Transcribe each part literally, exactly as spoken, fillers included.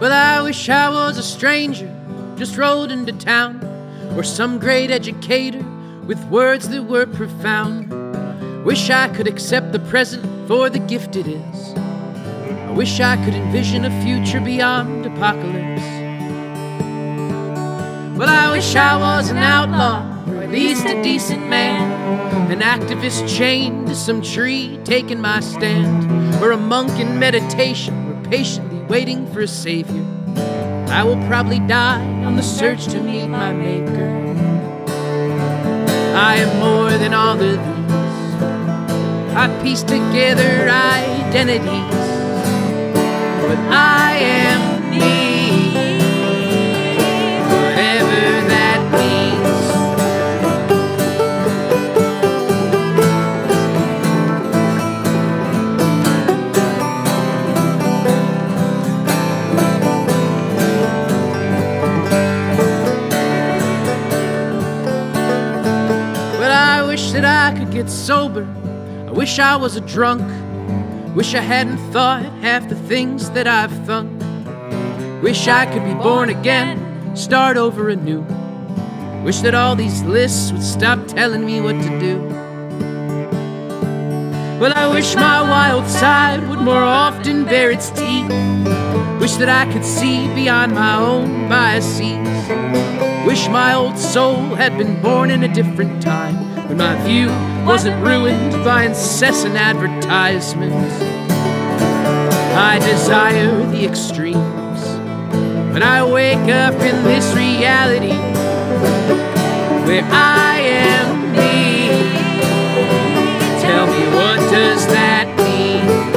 Well, I wish I was a stranger, just rode into town, or some great educator with words that were profound. Wish I could accept the present for the gift it is. I wish I could envision a future beyond apocalypse. Well, I wish I was an outlaw, or at least a decent man, an activist chained to some tree taking my stand, or a monk in meditation, or patiently waiting for a savior. I will probably die on the search to meet my maker. I am more than all of these. I piece together identities, but I am me, whatever that means. Well, I wish that I could get sober. I wish I was a drunk. Wish I hadn't thought half the things that I've thunk. Wish I could be born again, start over anew. Wish that all these lists would stop telling me what to do. Well, I wish my wild side would more often bare its teeth. Wish that I could see beyond my own biases. Wish my old soul had been born in a different time, when my view wasn't ruined by incessant advertisements. I desire the extremes, but I wake up in this reality where I am me. Tell me, what does that mean?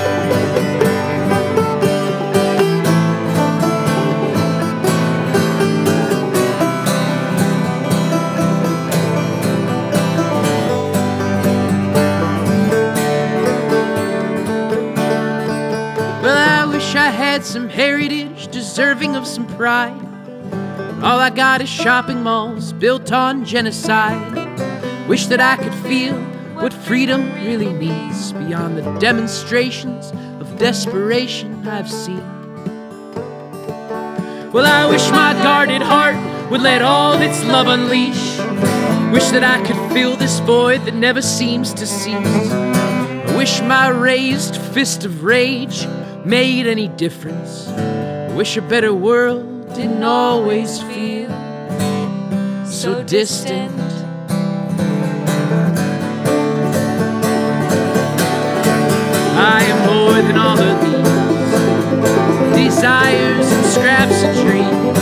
I had some heritage deserving of some pride. All I got is shopping malls built on genocide. Wish that I could feel what freedom really means beyond the demonstrations of desperation I've seen. Well, I wish my guarded heart would let all of its love unleash. Wish that I could fill this void that never seems to cease. I wish my raised fist of rage made any difference. I wish a better world didn't always feel so distant. I am more than all of these desires and scraps of dreams.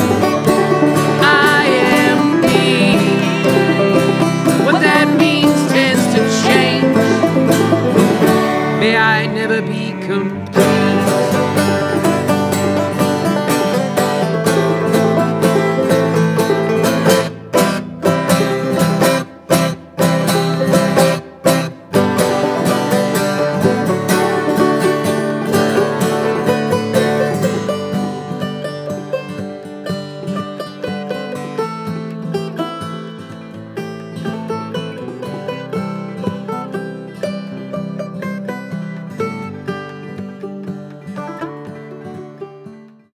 I am me. What that means tends to change. May I never be complete.